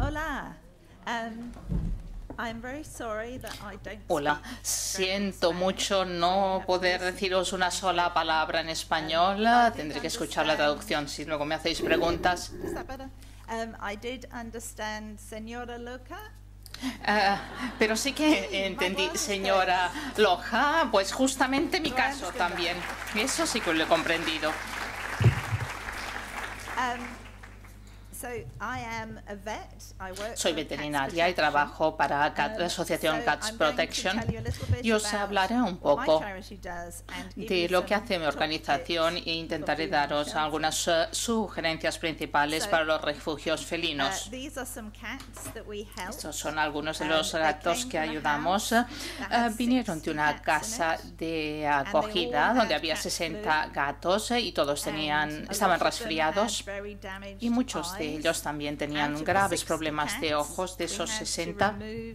Hola. I'm very sorry that I don't Hola, speak siento Spanish. mucho no poder deciros una sola palabra en español. Tendré que escuchar la traducción si luego me hacéis preguntas. Is that better? I did understand, Señora Loca. Pero sí que entendí, señora Loja, pues justamente mi caso también. Eso sí que lo he comprendido. So I am a vet. I work Soy for veterinaria y Cats trabajo para la asociación Cats Protection y os hablaré un poco de lo que hace mi organización e intentaré daros algunas sugerencias principales para los refugios felinos. Estos son algunos de los gatos que ayudamos. Vinieron de una casa de acogida donde había 60 gatos y todos estaban resfriados y muchos de ellos también tenían graves problemas de ojos. De esos 60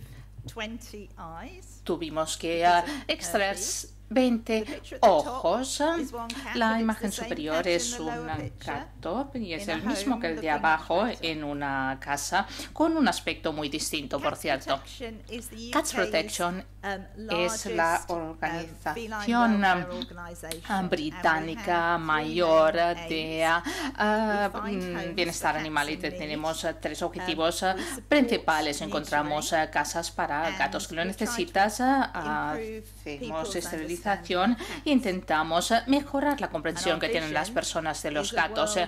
tuvimos que extraer 20 ojos. La imagen superior es un gato y es el mismo que el de abajo en una casa con un aspecto muy distinto, por cierto. Cats Protection es la organización británica mayor de bienestar animal y tenemos 3 objetivos principales. Encontramos casas para gatos que lo necesitas, hacemos esterilización e intentamos mejorar la comprensión que tienen las personas de los gatos.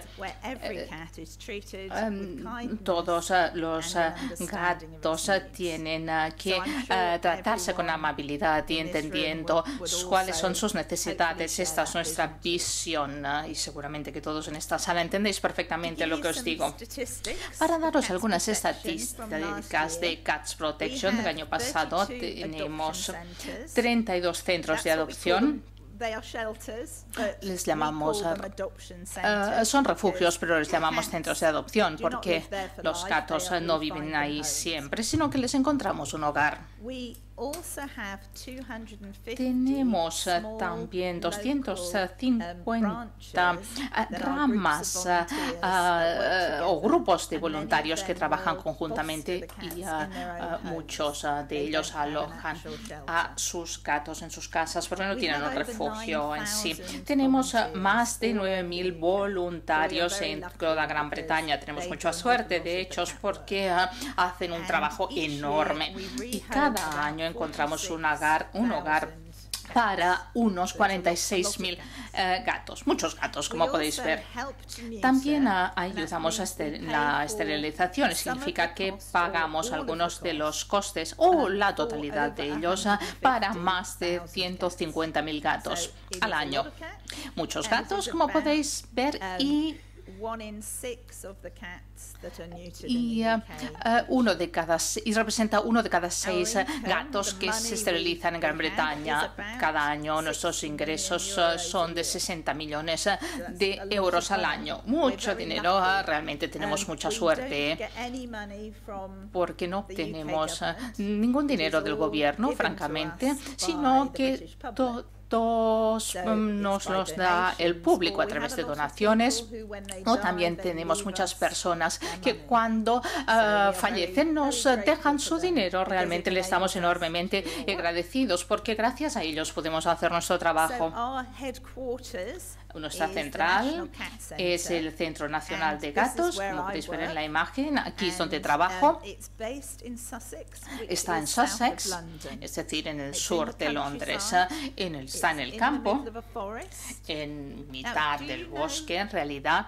Todos los gatos tienen que tratarse con amabilidad y entendiendo cuáles son sus necesidades. Esta es nuestra visión y seguramente que todos en esta sala entendéis perfectamente lo que os digo. Para daros algunas estadísticas de Cats Protection del año pasado, tenemos 32 centros de adopción. Les llamamos, son refugios, pero les llamamos centros de adopción porque los gatos no viven ahí siempre, sino que les encontramos un hogar. Tenemos también 250 ramas o grupos de voluntarios que trabajan conjuntamente y muchos de ellos alojan a sus gatos en sus casas porque no tienen un refugio en sí. Tenemos más de 9.000 voluntarios en toda Gran Bretaña. Tenemos mucha suerte de hecho porque hacen un trabajo enorme y cada año encontramos un hogar para unos 46.000 gatos, muchos gatos, como podéis ver. También ayudamos a la esterilización, significa que pagamos algunos de los costes o la totalidad de ellos para más de 150.000 gatos al año. Muchos gatos, como podéis ver, y representa 1 de cada 6 gatos que se esterilizan en Gran Bretaña cada año. Nuestros ingresos son de 60 millones de euros al año. Mucho dinero, realmente tenemos mucha suerte porque no obtenemos ningún dinero del gobierno, francamente, sino que nos los da el público a través de donaciones, o también tenemos muchas personas que cuando fallecen nos dejan su dinero. Realmente le estamos enormemente agradecidos porque gracias a ellos podemos hacer nuestro trabajo. Nuestra central es el Centro Nacional de Gatos, como podéis ver en la imagen. Aquí es donde trabajo. Está en Sussex, es decir, en el sur de Londres. Está en el campo, en mitad del bosque, en realidad.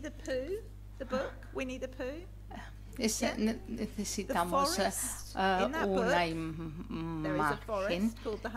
Necesitamos una imagen.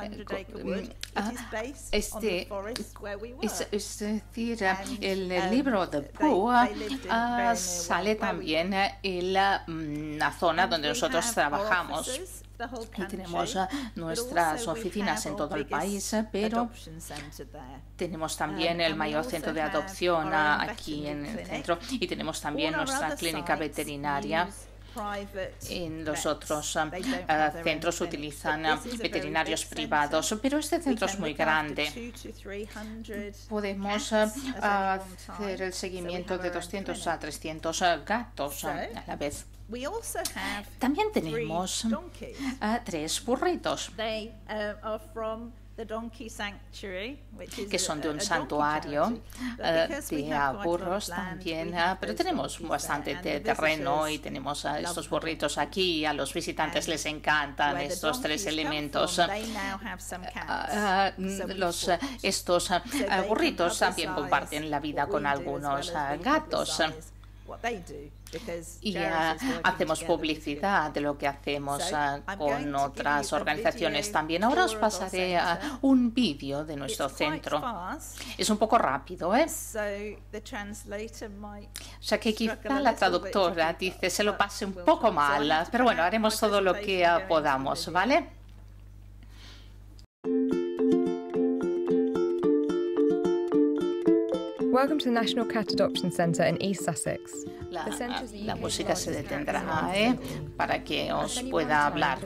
Es decir, en el libro de Pooh sale también la zona donde nosotros trabajamos. Y tenemos nuestras oficinas en todo el país, pero tenemos también el mayor centro de adopción aquí en el centro y tenemos también nuestra clínica veterinaria. En los otros centros utilizan veterinarios privados, pero este centro es muy grande. Podemos hacer el seguimiento de 200 a 300 gatos a la vez. También tenemos 3 burritos que son de un santuario de burros también, pero tenemos bastante terreno y tenemos estos burritos aquí y a los visitantes les encantan estos 3 elementos. Estos burritos también comparten la vida con algunos gatos. Y hacemos publicidad de lo que hacemos con otras organizaciones también. Ahora os pasaré un vídeo de nuestro centro. Es un poco rápido, ¿eh? O sea que quizá la traductora dice se lo pase un poco mal, pero bueno, haremos todo lo que podamos, ¿vale? Welcome to the National Cat Adoption Centre in East Sussex. La música se detendrá para que os pueda hablar.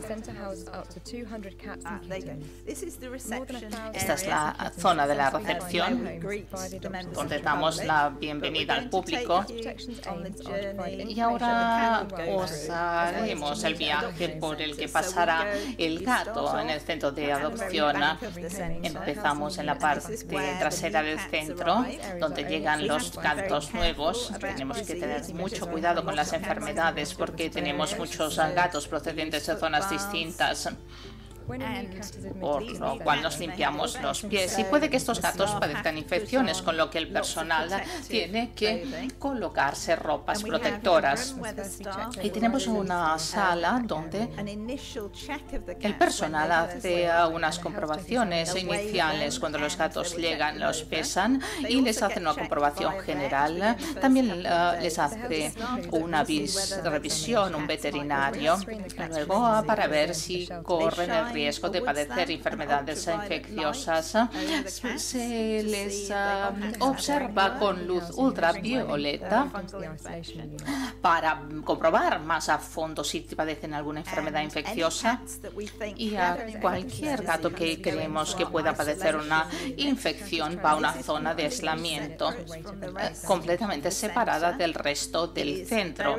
Esta es la zona de la recepción, donde damos la bienvenida al público. Y ahora os haremos el viaje por el que pasará el gato en el centro de adopción. Empezamos en la parte trasera del centro, donde llegan los gatos nuevos. Tenemos que tener mucho cuidado con las enfermedades porque tenemos muchos gatos procedentes de zonas distintas, por lo cual nos limpiamos los pies y puede que estos gatos padezcan infecciones, con lo que el personal tiene que colocarse ropas protectoras. Y tenemos una sala donde el personal hace unas comprobaciones iniciales cuando los gatos llegan, los pesan y les hacen una comprobación general. También les hace una revisión un veterinario luego para ver si corren el riesgo de padecer enfermedades infecciosas. Se les observa con luz ultravioleta para comprobar más a fondo si padecen alguna enfermedad infecciosa, y a cualquier gato que creemos que pueda padecer una infección va a una zona de aislamiento completamente separada del resto del centro.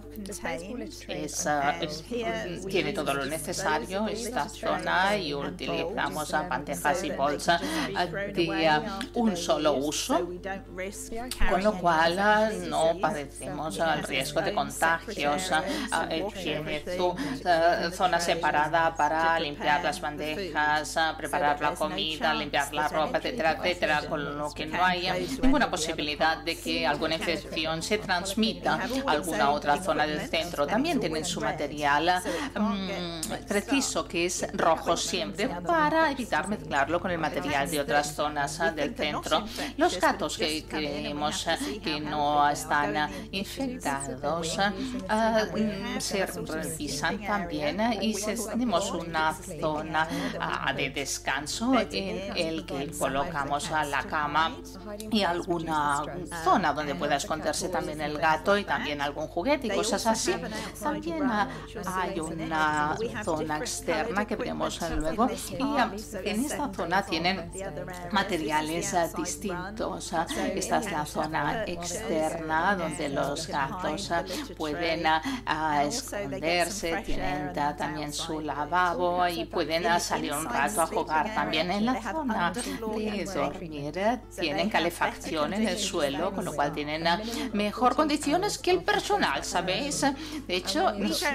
Tiene todo lo necesario esta zona y utilizamos bandejas y bolsas de un solo uso, con lo cual no padecemos el riesgo de contagios. Tiene su zona separada para limpiar las bandejas, preparar la comida, limpiar la ropa, etcétera, etcétera, con lo que no haya ninguna posibilidad de que alguna infección se transmita a alguna otra zona del centro. También tienen su material preciso, que es rojo siempre, para evitar mezclarlo con el material de otras zonas del centro. Los gatos que creemos que no están infectados se revisan también y tenemos una zona de descanso en el que colocamos la cama y alguna zona donde pueda esconderse también el gato y también algún juguete y cosas así. También hay una zona externa que vemos luego, y en esta zona tienen materiales distintos. Esta es la zona externa donde los gatos pueden esconderse, tienen también su lavabo y pueden salir un rato a jugar. También en la zona de dormir tienen calefacción en el suelo, con lo cual tienen mejor condiciones que el personal, ¿sabéis? De hecho,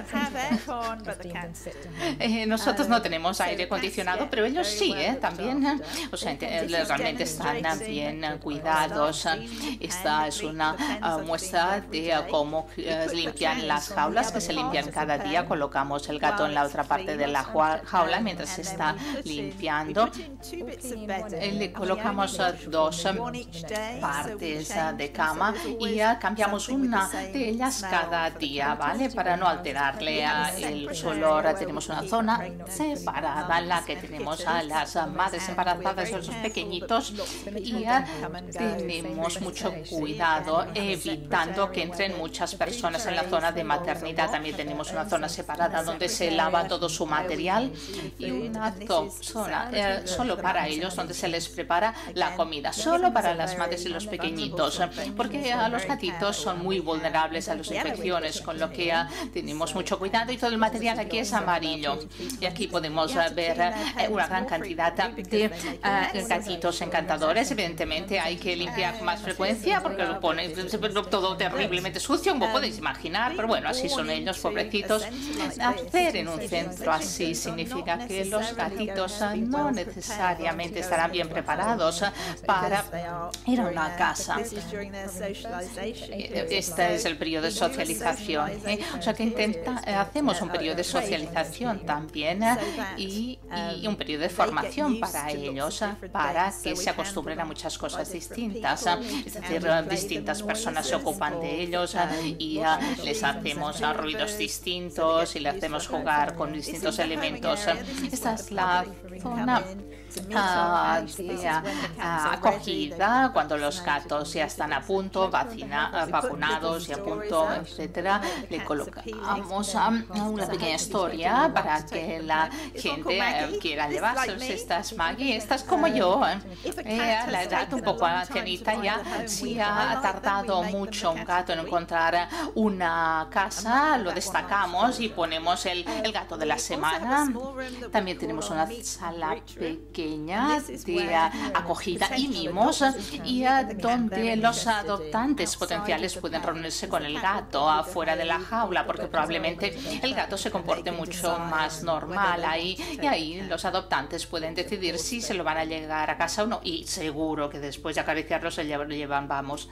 nosotros no tenemos aire acondicionado, pero ellos sí, también. O sea, realmente están bien cuidados. Esta es una muestra de cómo limpian las jaulas, que se limpian cada día. Colocamos el gato en la otra parte de la jaula mientras se está limpiando. Le colocamos 2 partes de cama y cambiamos una de ellas cada día, ¿vale? Para no alterarle el olor. Tenemos una zona separada en la que tenemos a las madres embarazadas y los pequeñitos, y tenemos mucho cuidado evitando que entren muchas personas en la zona de maternidad. También tenemos una zona separada donde se lava todo su material y una zona solo para ellos donde se les prepara la comida, solo para las madres y los pequeñitos, porque los gatitos son muy vulnerables a las infecciones, con lo que tenemos mucho cuidado, y todo el material aquí es amarillo. Y aquí podemos ver una gran cantidad de gatitos encantadores. Evidentemente hay que limpiar con más frecuencia porque lo pone todo terriblemente sucio, como podéis imaginar, pero bueno, así son ellos, pobrecitos. Hacer en un centro así significa que los gatitos no necesariamente estarán bien preparados para ir a una casa. Este es el periodo de socialización, o sea que hacemos un periodo de socialización también y un periodo de formación para ellos, para que se acostumbren a muchas cosas distintas. Es decir, distintas personas se ocupan de ellos y les hacemos ruidos distintos y les hacemos jugar con distintos elementos. Esta es la zona de acogida, cuando los gatos ya están a punto, vacunados y a punto, etcétera. Le colocamos una pequeña historia para que la gente quiera llevarse. Esta es Maggie, esta es como yo, a la edad un poco ancianita ya. Si ha tardado mucho un gato en encontrar una casa, lo destacamos y ponemos el gato de la semana. También tenemos una sala pequeña de acogida y mimos, y donde los adoptantes potenciales pueden reunirse con el gato afuera de la jaula, porque probablemente el gato se comporte mucho más normal ahí, y ahí los adoptantes pueden decidir si se lo van a llevar a casa o no, y seguro que después de acariciarlo se lo llevan, vamos.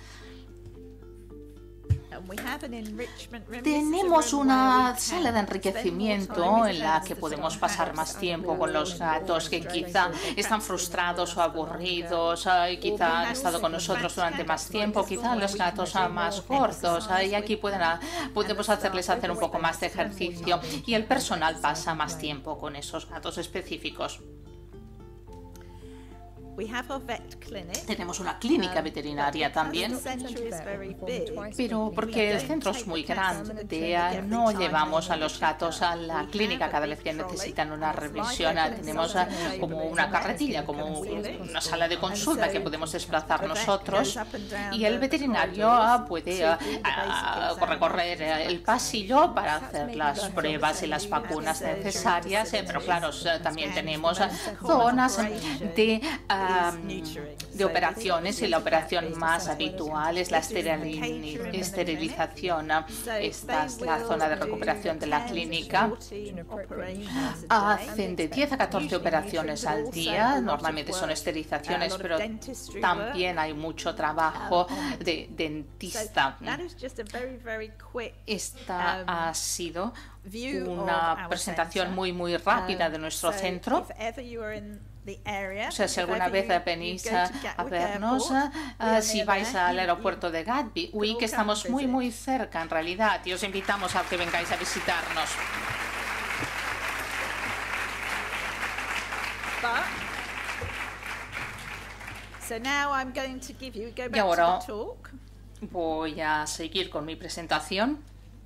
Tenemos una sala de enriquecimiento en la que podemos pasar más tiempo con los gatos que quizá están frustrados o aburridos, y quizá han estado con nosotros durante más tiempo, quizá los gatos más gordos, y aquí podemos hacerles hacer un poco más de ejercicio, y el personal pasa más tiempo con esos gatos específicos. Tenemos una clínica veterinaria también, pero porque el centro es muy grande, no llevamos a los gatos a la clínica cada vez que necesitan una revisión. Tenemos como una carretilla, como una sala de consulta que podemos desplazar nosotros, y el veterinario puede recorrer el pasillo para hacer las pruebas y las vacunas necesarias, pero claro, también tenemos zonas de operaciones, y la operación más habitual es la esterilización. Esta es la zona de recuperación de la clínica. Hacen de 10 a 14 operaciones al día, normalmente son esterilizaciones, pero también hay mucho trabajo de dentista. Esta ha sido una presentación muy rápida de nuestro centro. O sea, si alguna vez venís a vernos, si vais al aeropuerto de Gatwick, que estamos muy cerca en realidad, y os invitamos a que vengáis a visitarnos. Y ahora voy a seguir con mi presentación.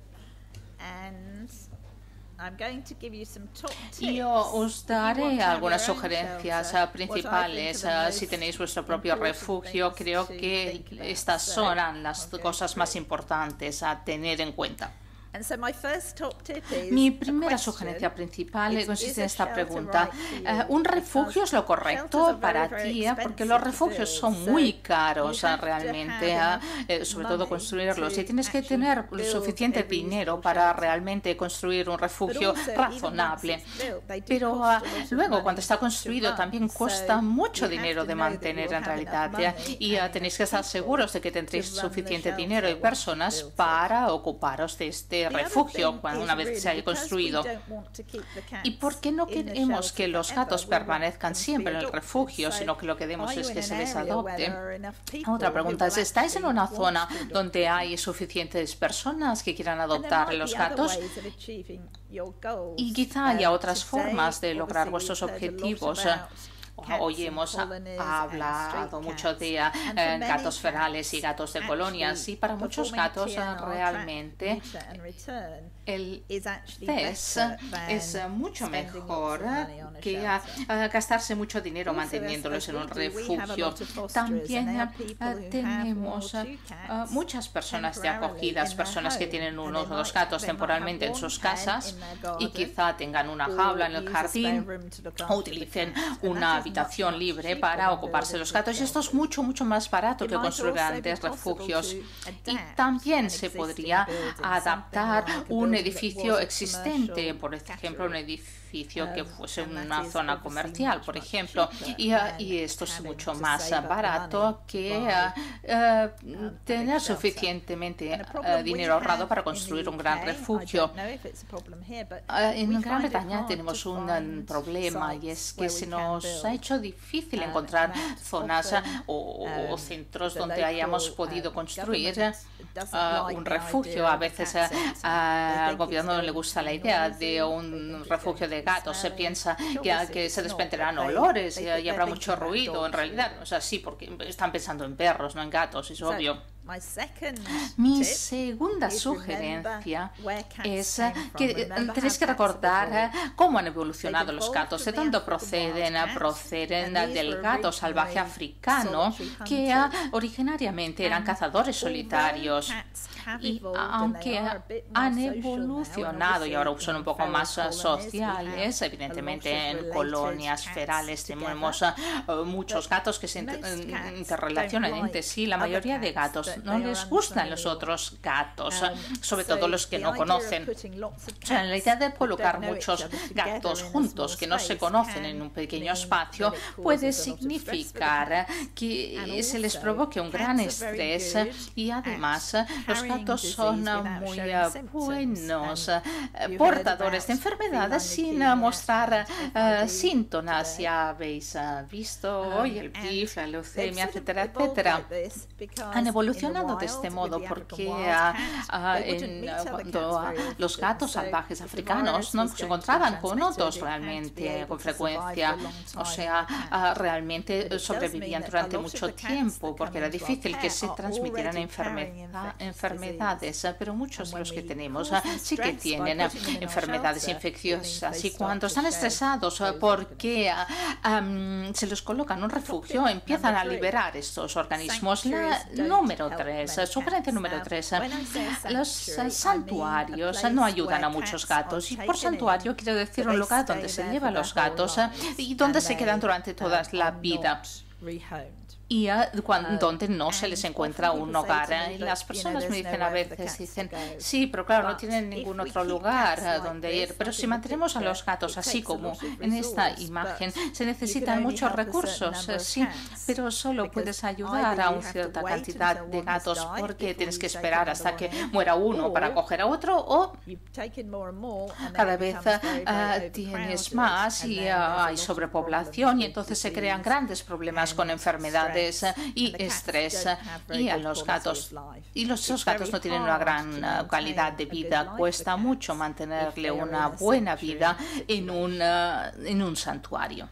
Y os daré algunas sugerencias principales. Si tenéis vuestro propio refugio, creo que estas son las cosas más importantes a tener en cuenta. Mi primera sugerencia principal consiste en esta pregunta. ¿Un refugio es lo correcto para ti? Porque los refugios son muy caros realmente, sobre todo construirlos. Y tienes que tener suficiente dinero para realmente construir un refugio razonable. Pero luego, cuando está construido, también cuesta mucho dinero de mantener en realidad. Y tenéis que estar seguros de que tendréis suficiente dinero y personas para ocuparos de este de refugio una vez se haya construido. ¿Y por qué no queremos que los gatos permanezcan siempre en el refugio, sino que lo que queremos es que se les adopte? Otra pregunta es, ¿estáis en una zona donde hay suficientes personas que quieran adoptar a los gatos? Y quizá haya otras formas de lograr vuestros objetivos. Hoy hemos hablado mucho de gatos ferales y gatos de colonias, y para muchos gatos realmente el CES es mucho mejor que gastarse mucho dinero manteniéndolos en un refugio. También tenemos muchas personas de acogidas, personas que tienen uno o dos gatos temporalmente en sus casas y quizá tengan una jaula en el jardín o utilicen una habitación libre para ocuparse de los gatos, y esto es mucho más barato que construir grandes refugios. Y también se podría adaptar un edificio existente, por ejemplo un edificio que fuese una zona comercial, por ejemplo, y esto es mucho más barato que tener suficientemente dinero ahorrado para construir un gran refugio. En Gran Bretaña tenemos un problema, y es que se nos ha hecho difícil encontrar zonas o centros donde hayamos podido construir un refugio. A veces al gobierno no le gusta la idea de un refugio de gatos. Se piensa que se desprenderán olores y habrá mucho ruido. En realidad, o sea, sí, porque están pensando en perros, no en gatos, es obvio. Mi segunda sugerencia es que tenéis que recordar cómo han evolucionado los gatos, de dónde proceden. Proceden del gato salvaje africano, que originariamente eran cazadores solitarios, y aunque han evolucionado y ahora son un poco más sociales, evidentemente en colonias ferales tenemos muchos gatos que se interrelacionan entre sí. La mayoría de gatos no les gustan los otros gatos, sobre todo los que no conocen. O sea, la idea de colocar muchos gatos juntos que no se conocen en un pequeño espacio puede significar que se les provoque un gran estrés, y además los gatos son muy buenos portadores de enfermedades sin mostrar síntomas. Ya habéis visto hoy el PIF, la leucemia, etcétera, etcétera. Han evolucionado de este modo porque cuando los gatos salvajes africanos no se encontraban con otros realmente con frecuencia, o sea, realmente sobrevivían durante mucho tiempo porque era difícil que se transmitieran enfermedades, pero muchos de los que tenemos sí que tienen enfermedades infecciosas, y cuando están estresados porque se los coloca en un refugio, empiezan a liberar estos organismos. Sugerencia número 3. Los santuarios no ayudan a muchos gatos, y por santuario quiero decir un lugar donde se llevan los gatos y donde se quedan durante toda la vida, y donde no se les encuentra un hogar. Y las personas me dicen a veces, sí, pero claro, no tienen ningún otro lugar donde ir. Pero si mantenemos a los gatos así como en esta imagen, se necesitan muchos recursos, sí, pero solo puedes ayudar a una cierta cantidad de gatos porque tienes que esperar hasta que muera uno para coger a otro, o cada vez tienes más y hay sobrepoblación, y entonces se crean grandes problemas con enfermedades y estrés, y a los gatos, esos gatos no tienen una gran calidad de vida. Cuesta mucho mantenerle una buena vida en un santuario.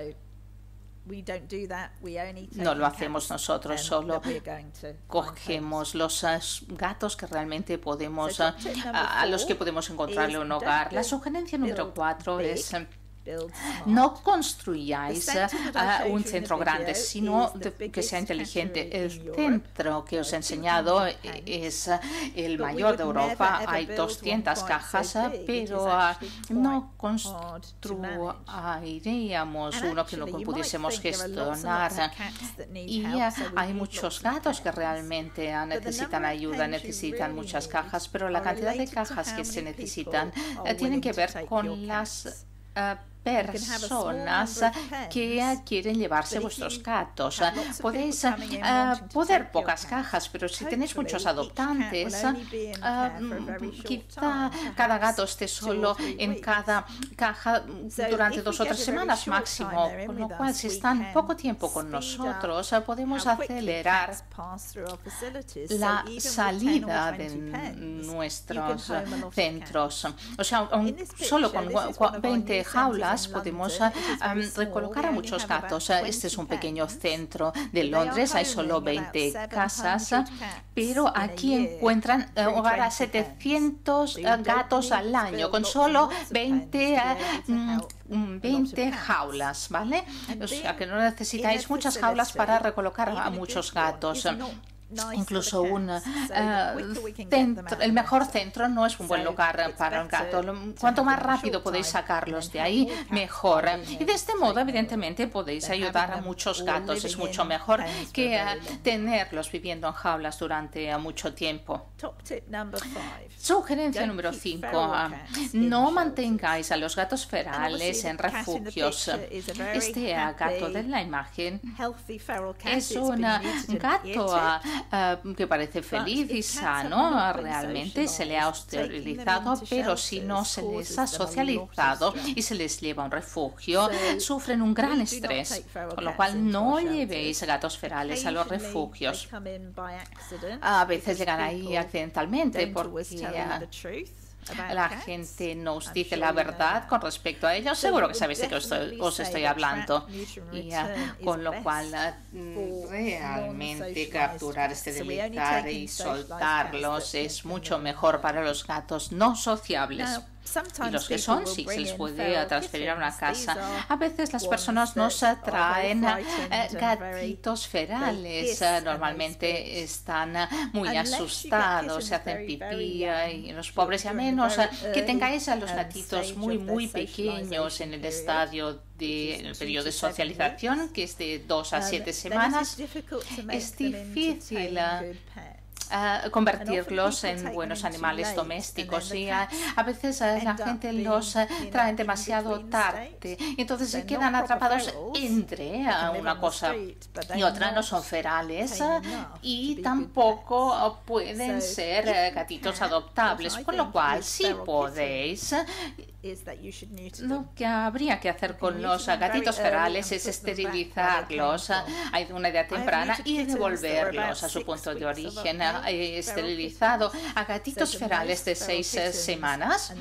No lo hacemos nosotros, solo cogemos los gatos que realmente podemos, a los que podemos encontrarle un hogar. La sugerencia número 4 es: no construyáis un centro grande, sino que sea inteligente. El centro que os he enseñado es el mayor de Europa. Hay 200 cajas, pero no construiríamos uno que no pudiésemos gestionar. Y hay muchos gatos que realmente necesitan ayuda, necesitan muchas cajas, pero la cantidad de cajas que se necesitan tienen que ver con las personas que quieren llevarse vuestros gatos. Podéis poner pocas cajas, pero si tenéis muchos adoptantes, quizá cada gato esté solo en cada caja durante 2 o 3 semanas máximo, con lo cual si están poco tiempo con nosotros, podemos acelerar la salida de nuestros centros. O sea, solo con 20 jaulas podemos recolocar a muchos gatos. Este es un pequeño centro de Londres, hay solo 20 casas, pero aquí encuentran hogar a 700 gatos al año, con solo 20 jaulas, ¿vale? O sea que no necesitáis muchas jaulas para recolocar a muchos gatos. Incluso el mejor centro no es un buen lugar para un gato. Cuanto más rápido podéis sacarlos de ahí, mejor. Y de este modo, evidentemente, podéis ayudar a muchos gatos. Es mucho mejor que tenerlos viviendo en jaulas durante mucho tiempo. Sugerencia número 5. No mantengáis a los gatos ferales en refugios. Este gato de la imagen es un gato que parece feliz y sano, realmente se le ha esterilizado, pero si no se les ha socializado y se les lleva a un refugio, sufren un gran estrés, con lo cual no llevéis gatos ferales a los refugios. A veces llegan ahí accidentalmente porque la gente no os dice la verdad con respecto a ellos. Seguro que sabéis de qué os estoy hablando. Y con lo cual, realmente capturar, esterilizar y soltarlos es mucho mejor para los gatos no sociables. Y los que son, sí, se les puede transferir a una casa. A veces las personas nos traen gatitos ferales. Normalmente están muy asustados, se hacen pipí y los pobres, y a menos que tengáis a los gatitos muy pequeños en el estadio en el periodo de socialización, que es de 2 a 7 semanas, es difícil convertirlos en buenos animales domésticos, y a veces la gente los trae demasiado tarde y entonces se quedan atrapados entre una cosa y otra. No son ferales y tampoco pueden ser gatitos adoptables, con lo cual si podéis, lo que habría que hacer con los gatitos ferales es esterilizarlos a una edad temprana y devolverlos a su punto de origen. Esterilizado a gatitos ferales de 6 semanas,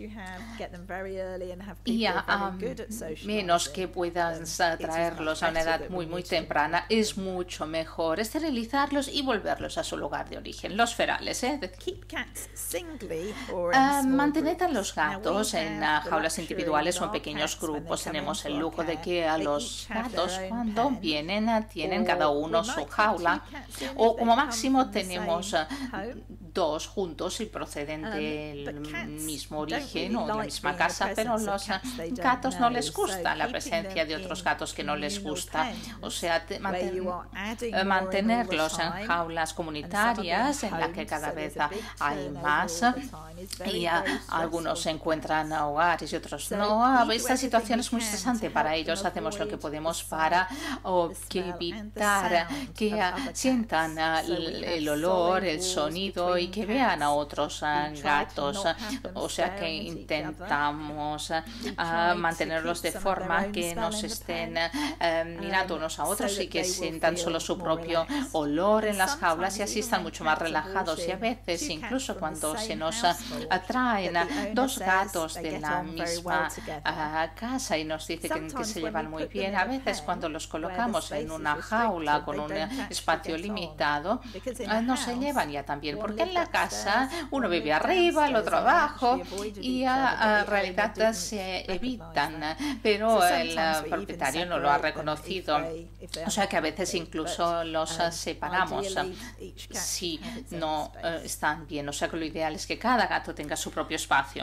y a menos que puedan traerlos a una edad muy temprana, es mucho mejor esterilizarlos y volverlos a su lugar de origen. Los ferales, mantened a los gatos en jaulas individuales o en pequeños grupos. Tenemos el lujo de que a los gatos, cuando vienen, tienen cada uno su jaula, o como máximo tenemos 2 juntos y proceden del mismo origen o de la misma casa, pero a los gatos no les gusta la presencia de otros gatos que no les gusta. O sea, mantenerlos en jaulas comunitarias en las que cada vez hay más, y algunos encuentran hogares y otros no. Esta situación es muy estresante para ellos. Hacemos lo que podemos para evitar que sientan el olor, el sonido y que vean a otros gatos. O sea que intentamos mantenerlos de forma que no se estén mirando unos a otros y que sientan solo su propio olor en las jaulas, y así están mucho más relajados. Y a veces, incluso cuando se nos atraen 2 gatos de la misma casa y nos dicen que se llevan muy bien, a veces cuando los colocamos en una jaula con un espacio limitado, no se llevan ya también, porque en la casa uno vive arriba, el otro abajo, y en realidad se evitan, pero el propietario no lo ha reconocido. O sea que a veces incluso los separamos si no están bien. O sea que lo ideal es que cada gato tenga su propio espacio.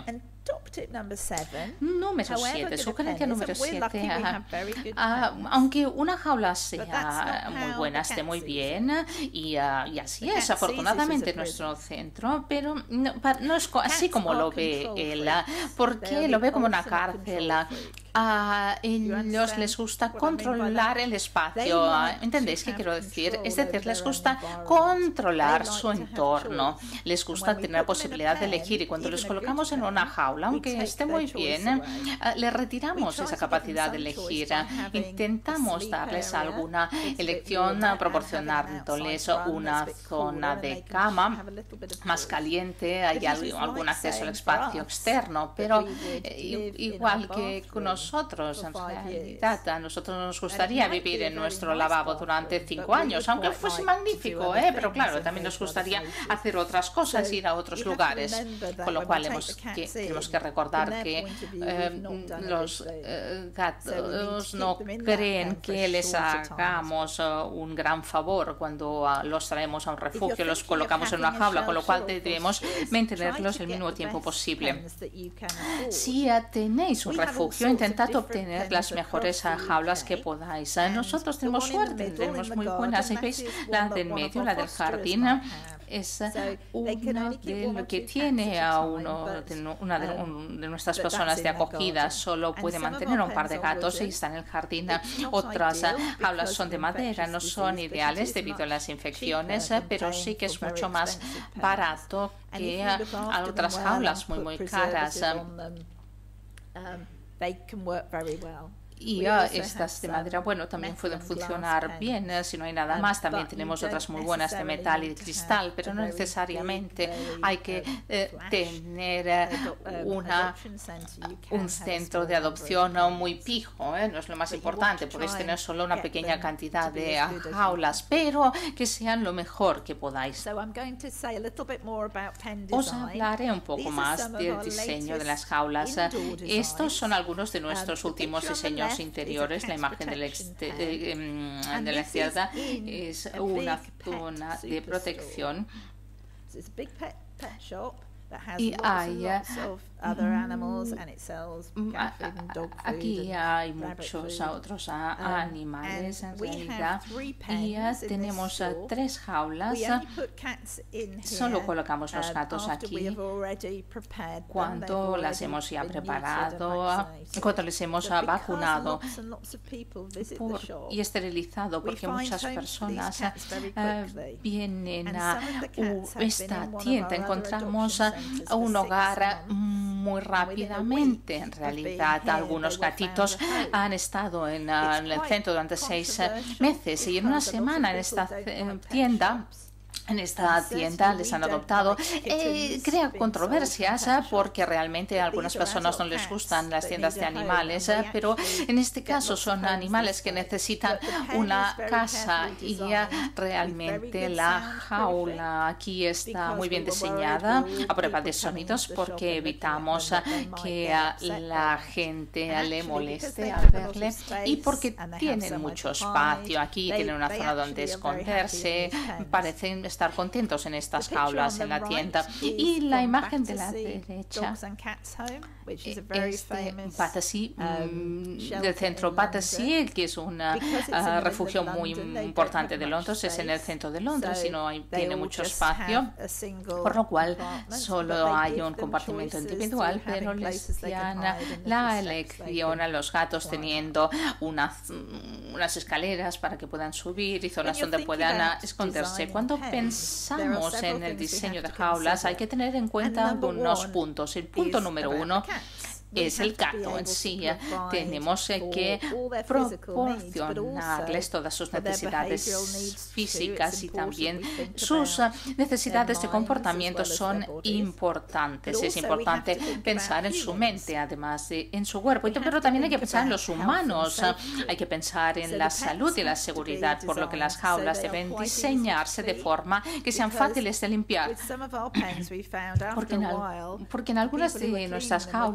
Número 7, sugerencia número 7. Aunque una jaula sea muy buena, esté muy bien, y así es, afortunadamente, en nuestro centro, pero no es así como lo ve él, porque lo ve como una cárcel. A ellos les gusta controlar el espacio. ¿Entendéis qué quiero decir? Es decir, les gusta controlar su entorno, les gusta tener la posibilidad de elegir, y cuando los colocamos en una jaula, aunque esté muy bien, les retiramos esa capacidad de elegir. Intentamos darles alguna elección proporcionándoles una zona de cama más caliente, hay algún acceso al espacio externo, pero igual que con nosotros, en realidad, a nosotros nos gustaría vivir en nuestro lavabo durante 5 años, aunque fuese magnífico, pero claro, también nos gustaría hacer otras cosas, ir a otros lugares, con lo cual tenemos que recordar que los gatos no creen que les hagamos un gran favor cuando los traemos a un refugio, los colocamos en una jaula, con lo cual debemos mantenerlos el mínimo tiempo posible. Si tenéis un refugio, intentad obtener las mejores jaulas que podáis. Nosotros tenemos suerte, tenemos muy buenas. ¿Veis? La del medio, la del jardín, es uno de lo que tiene a una de nuestras personas de acogida. Solo puede mantener un par de gatos y está en el jardín. Otras jaulas son de madera, no son ideales debido a las infecciones, pero sí que es mucho más barato que otras jaulas muy caras. Y estas de madera, bueno, también pueden funcionar bien si no hay nada más. También tenemos otras muy buenas de metal y de cristal, pero no necesariamente hay que tener un centro de adopción muy fijo, no es lo más importante. Podéis tener solo una pequeña cantidad de jaulas, pero que sean lo mejor que podáis. Os hablaré un poco más del diseño de las jaulas. Estos son algunos de nuestros últimos diseños interiores. La imagen de la izquierda es una zona de protección y hay aquí hay muchos otros animales en realidad, y tenemos 3 jaulas. Solo colocamos los gatos aquí cuando las hemos ya preparado, cuando les hemos vacunado y esterilizado, porque muchas personas vienen a esta tienda. Encontramos un hogar muy rápidamente. En realidad, algunos gatitos han estado en el centro durante 6 meses, y en una semana en esta tienda les han adoptado. Crea controversias porque realmente a algunas personas no les gustan las tiendas de animales, pero en este caso son animales que necesitan una casa, y realmente la jaula aquí está muy bien diseñada a prueba de sonidos, porque evitamos que la gente le moleste al verle, y porque tienen mucho espacio aquí, tienen una zona donde esconderse, parecen estar contentos en estas jaulas en la tienda. Y la imagen de la derecha es de Battersea, del centro Battersea, que es un refugio muy importante de Londres. Es en el centro de Londres y no tiene mucho espacio, por lo cual solo hay un compartimento individual, pero les dan la elección a los gatos, teniendo unas escaleras para que puedan subir y zonas donde puedan esconderse. Cuando pensamos en el diseño de jaulas, hay que tener en cuenta algunos puntos. El punto número 1 es el gato en sí. Tenemos que proporcionarles todas sus necesidades físicas, y también sus necesidades de comportamiento son importantes. Es importante pensar en su mente, además de en su cuerpo, pero también hay que pensar en los humanos. Hay que pensar en la salud y la seguridad, por lo que las jaulas deben diseñarse de forma que sean fáciles de limpiar. Porque en algunas de nuestras jaulas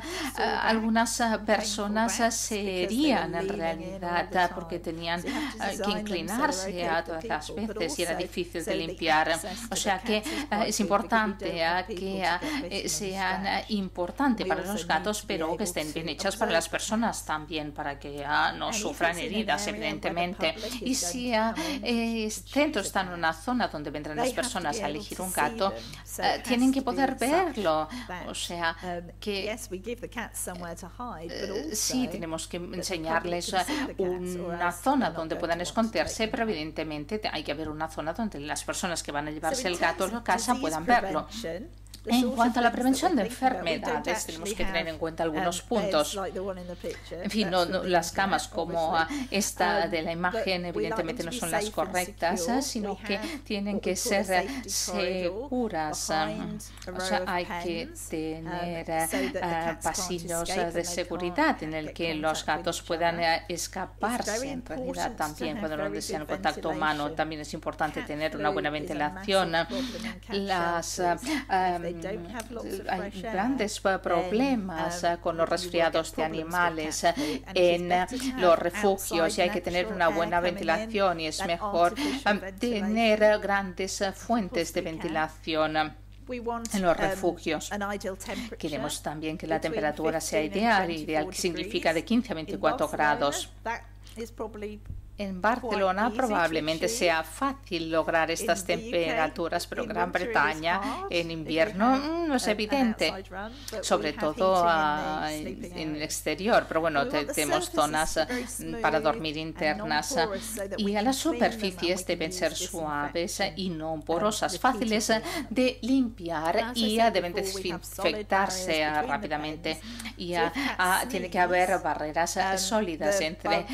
algunas personas se herían en realidad porque tenían que inclinarse a todas las veces y era difícil de limpiar. O sea que es importante que sean importantes para los gatos, pero que estén bien hechas para las personas también, para que no sufran heridas, evidentemente. Y si el centro está en una zona donde vendrán las personas a elegir un gato, tienen que poder verlo. O sea que sí, tenemos que enseñarles una zona donde puedan esconderse, pero evidentemente hay que haber una zona donde las personas que van a llevarse el gato a la casa puedan verlo. En cuanto a la prevención de enfermedades, tenemos que tener en cuenta algunos puntos. En fin, las camas como esta de la imagen evidentemente no son las correctas, sino que tienen que ser seguras. O sea, hay que tener pasillos de seguridad en el que los gatos puedan escaparse. En realidad, también cuando no desean contacto humano, también es importante tener una buena ventilación. Hay grandes problemas con los resfriados de animales en los refugios y hay que tener una buena ventilación y es mejor tener grandes fuentes de ventilación en los refugios. Queremos también que la temperatura sea ideal, que significa de 15 a 24 grados. En Barcelona probablemente sea fácil lograr estas temperaturas, pero en Gran Bretaña en invierno no es evidente, sobre todo en el exterior. Pero bueno, tenemos zonas para dormir internas y las superficies deben ser suaves y no porosas, fáciles de limpiar y deben desinfectarse rápidamente. Y tiene que haber barreras sólidas entre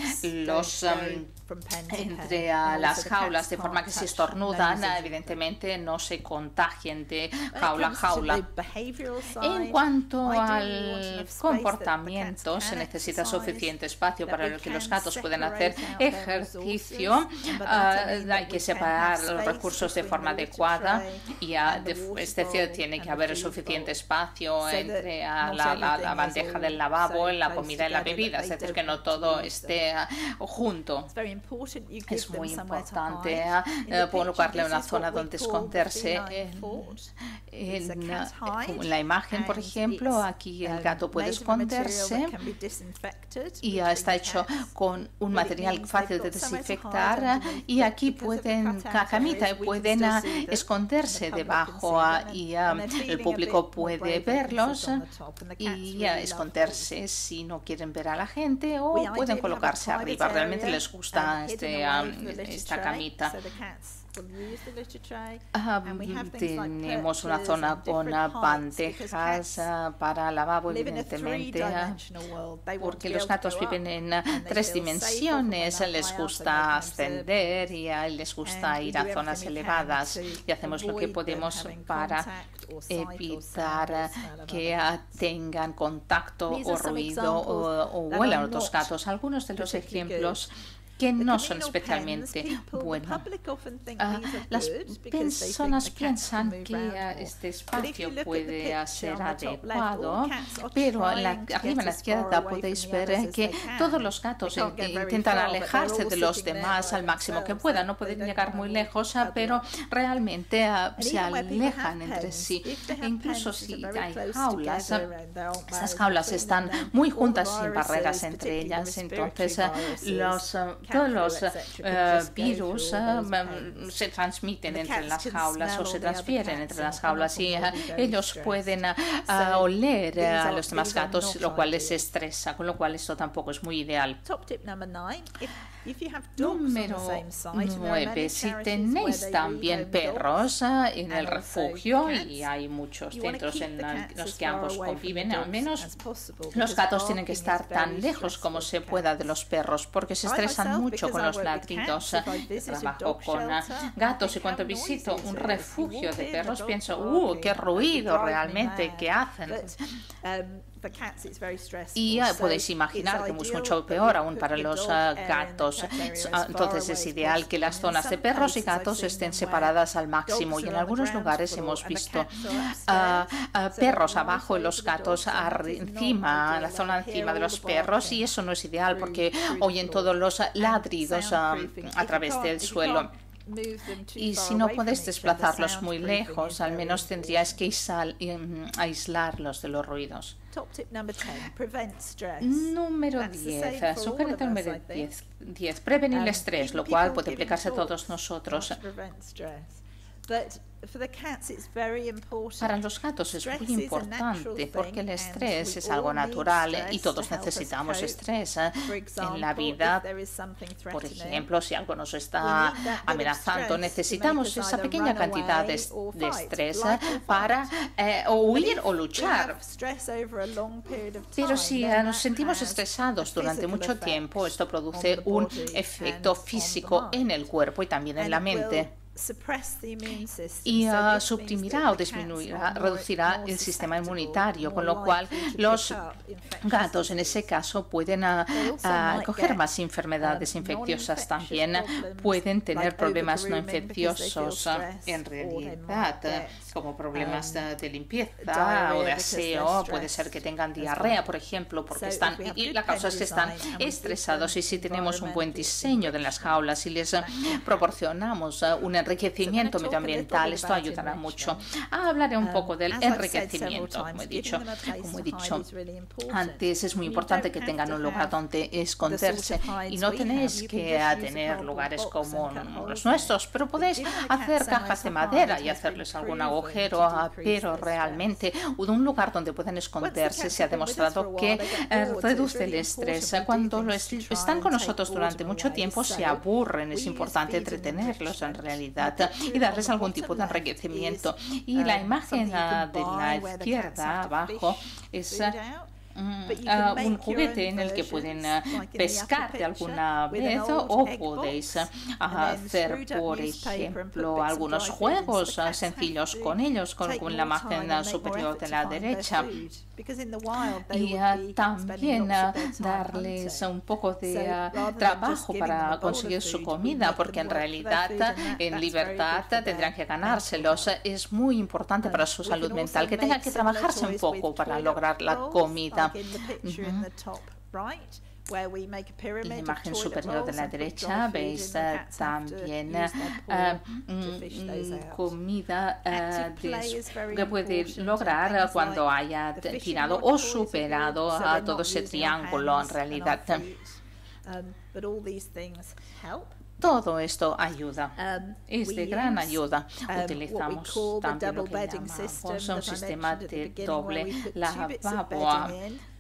las jaulas, de forma que si estornudan, evidentemente no se contagien de jaula a jaula. En cuanto al comportamiento, se necesita suficiente espacio para que los gatos puedan hacer ejercicio. Hay que separar los recursos de forma adecuada y es decir, tiene que haber suficiente espacio entre la bandeja del lavabo, la comida y la bebida, es decir, que no todo esté junto. Es muy importante colocarle una zona donde esconderse. En la imagen, por ejemplo, aquí el gato puede esconderse y está hecho con un material fácil de desinfectar y aquí pueden, la camita, pueden esconderse debajo y el público puede verlos y esconderse si no quieren ver a la gente o pueden colocarse arriba. Realmente les gusta esta camita. Tenemos una zona con bandejas para lavabo, evidentemente, porque los gatos viven en 3 dimensiones, les gusta ascender y les gusta ir a zonas elevadas y hacemos lo que podemos para evitar que tengan contacto o ruido o huelan otros gatos. Algunos de los ejemplos que no son especialmente buenos. Las personas piensan que este espacio puede ser adecuado, pero arriba a la izquierda podéis ver que todos los gatos intentan alejarse de los demás al máximo que puedan. No pueden llegar muy lejos, pero realmente se alejan entre sí. Incluso si hay jaulas, esas jaulas están muy juntas sin barreras entre ellas, entonces todos los virus se transmiten entre las jaulas o se transfieren entre las jaulas y ellos pueden oler a los demás gatos, lo cual les estresa, con lo cual esto tampoco es muy ideal. Número 9. Si tenéis también perros en el refugio, y hay muchos centros en los que ambos conviven, al menos los gatos tienen que estar tan lejos como se pueda de los perros, porque se estresan mucho con los ladridos. Trabajo con gatos y cuando visito un refugio de perros pienso, qué ruido realmente que hacen. Y podéis imaginar que es mucho peor aún para los gatos. Entonces es ideal que las zonas de perros y gatos estén separadas al máximo. Y en algunos lugares hemos visto perros abajo y los gatos encima, la zona encima de los perros. Y eso no es ideal porque oyen todos los ladridos a través del suelo. Y si no podéis desplazarlos muy lejos, al menos tendríais que aislarlos de los ruidos. Número 10. Sugerencia número 10. Prevenir el estrés, lo cual puede aplicarse a todos nosotros. Para los gatos es muy importante porque el estrés es algo natural y todos necesitamos estrés en la vida. Por ejemplo, si algo nos está amenazando, necesitamos esa pequeña cantidad de estrés para huir o luchar. Pero si nos sentimos estresados durante mucho tiempo, esto produce un efecto físico en el cuerpo y también en la mente. Y suprimirá o disminuirá, reducirá el sistema inmunitario, con lo cual los gatos en ese caso pueden coger más enfermedades infecciosas también, pueden tener problemas no infecciosos en realidad, como problemas de limpieza o de aseo, puede ser que tengan diarrea, por ejemplo, porque y la causa es que están estresados. Y si tenemos un buen diseño de las jaulas y les proporcionamos un enriquecimiento medioambiental, esto ayudará mucho. Hablaré un poco del enriquecimiento, como he dicho antes, es muy importante que tengan un lugar donde esconderse y no tenéis que tener lugares como los nuestros, pero podéis hacer cajas de madera y hacerles algún agujero, pero realmente un lugar donde puedan esconderse se ha demostrado que reduce el estrés. Cuando están con nosotros durante mucho tiempo se aburren, es importante entretenerlos en realidad y darles algún tipo de enriquecimiento. Y la imagen de la izquierda abajo es un juguete en el que pueden pescar de alguna vez o podéis hacer, por ejemplo, algunos juegos sencillos con ellos, con la imagen superior de la derecha. Y también darles un poco de trabajo para conseguir su comida, porque en realidad en libertad tendrán que ganárselos. Es muy importante para su salud mental que tengan que trabajarse un poco para lograr la comida. En la imagen superior de la derecha veis también comida que puede lograr cuando haya tirado o superado a todo ese triángulo en realidad. Todo esto ayuda, es de gran ayuda. Utilizamos también lo que llamamos un sistema de doble lavabo.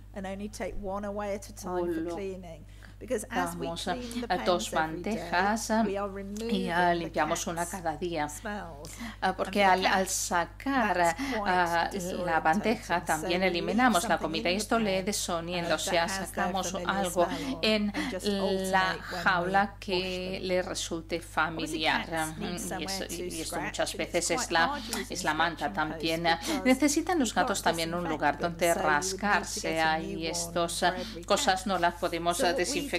Damos dos bandejas y limpiamos una cada día, porque al sacar la bandeja también eliminamos la comida y esto le desorienta, o sea, sacamos algo en la jaula que le resulte familiar y esto muchas veces es la manta también. Necesitan los gatos también un lugar donde rascarse y estas cosas no las podemos desinfectar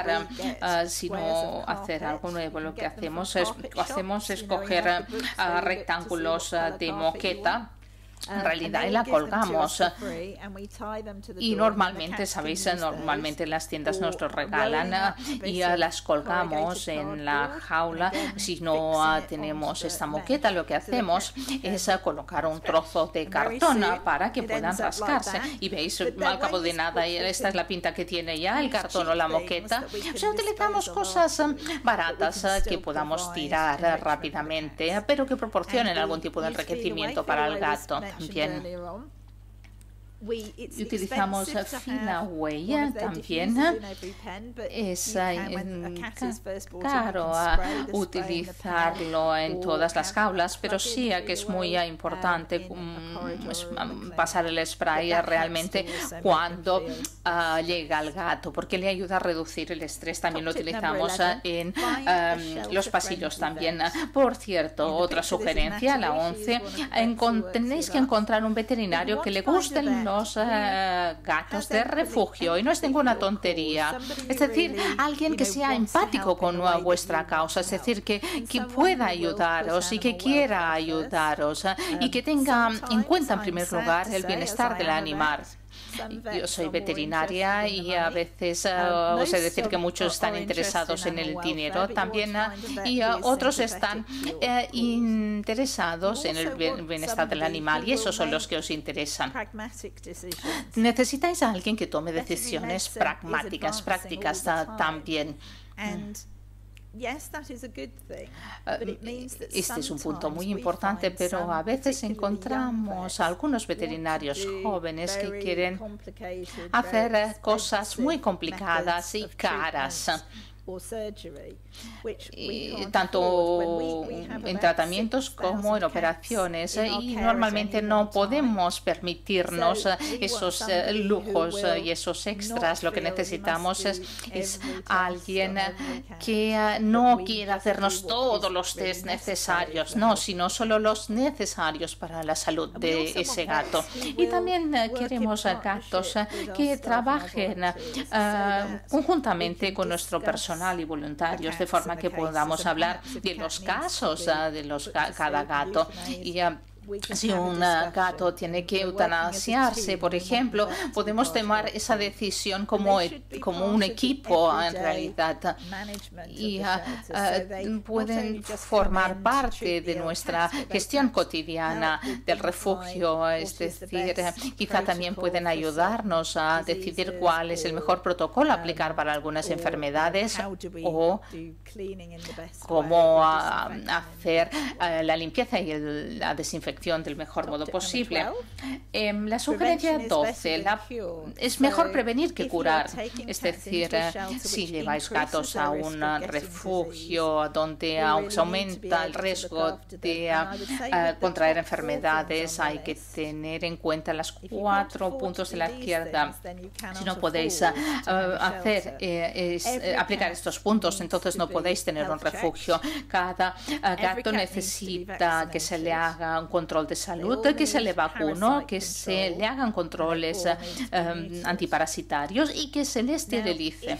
sino hacer algo nuevo. Lo que hacemos es coger rectángulos de moqueta en realidad y la colgamos y normalmente, sabéis, normalmente las tiendas nos lo regalan y las colgamos en la jaula. Si no tenemos esta moqueta, lo que hacemos es colocar un trozo de cartón para que puedan rascarse y veis, al cabo de nada, esta es la pinta que tiene ya el cartón o la moqueta. O sea, utilizamos cosas baratas que podamos tirar rápidamente, pero que proporcionen algún tipo de enriquecimiento para el gato. También utilizamos fina huella también. Es caro utilizarlo en todas las jaulas, pero sí que es muy importante pasar el spray realmente cuando llega al gato, porque le ayuda a reducir el estrés. También lo utilizamos en los pasillos también. Por cierto, otra sugerencia, la 11, tenéis que encontrar un veterinario que le gusten los gatos de refugio, y no es ninguna tontería. Es decir, alguien que sea empático con vuestra causa, es decir, que pueda ayudaros y que quiera ayudaros y que tenga en cuenta en primer lugar el bienestar del animal. Yo soy veterinaria y a veces os he de decir que muchos están interesados en el dinero también y otros están interesados en el bienestar del animal, y esos son los que os interesan. Necesitáis a alguien que tome decisiones pragmáticas, prácticas también. Este es un punto muy importante, pero a veces encontramos a algunos veterinarios jóvenes que quieren hacer cosas muy complicadas y caras, tanto en tratamientos como en operaciones, y normalmente no podemos permitirnos esos lujos y esos extras. Lo que necesitamos es alguien que no quiera hacernos todos los test necesarios, no, sino solo los necesarios para la salud de ese gato. Y también queremos gatos que trabajen conjuntamente con nuestro personal y voluntarios, de forma que podamos hablar de los casos de cada gato. Y si un gato tiene que eutanasiarse, por ejemplo, podemos tomar esa decisión como un equipo en realidad, y pueden formar parte de nuestra gestión cotidiana del refugio. Es decir, quizá también pueden ayudarnos a decidir cuál es el mejor protocolo a aplicar para algunas enfermedades, o cómo hacer la limpieza y la desinfección del mejor modo posible. La sugerencia 12, es mejor prevenir que curar. Es decir, si lleváis gatos a un refugio donde se aumenta el riesgo de contraer enfermedades, hay que tener en cuenta los 4 puntos de la izquierda. Si no podéis aplicar estos puntos, entonces no podéis tener un refugio. Cada gato necesita que se le haga un control de salud, que se le vacune, que se le hagan controles antiparasitarios y que se le esterilice.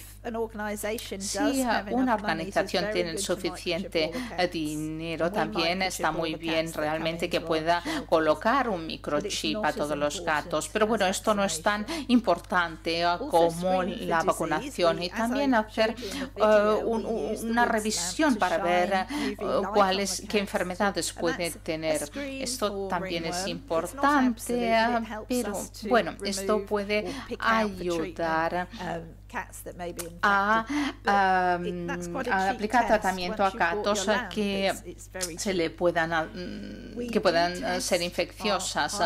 Si una organización tiene el suficiente dinero, también está muy bien realmente que pueda colocar un microchip a todos los gatos. Pero bueno, esto no es tan importante como la vacunación, y también hacer una revisión para ver qué enfermedades puede tener. Esto también es importante, pero bueno, esto puede ayudar a aplicar tratamiento a gatos que puedan ser infecciosas.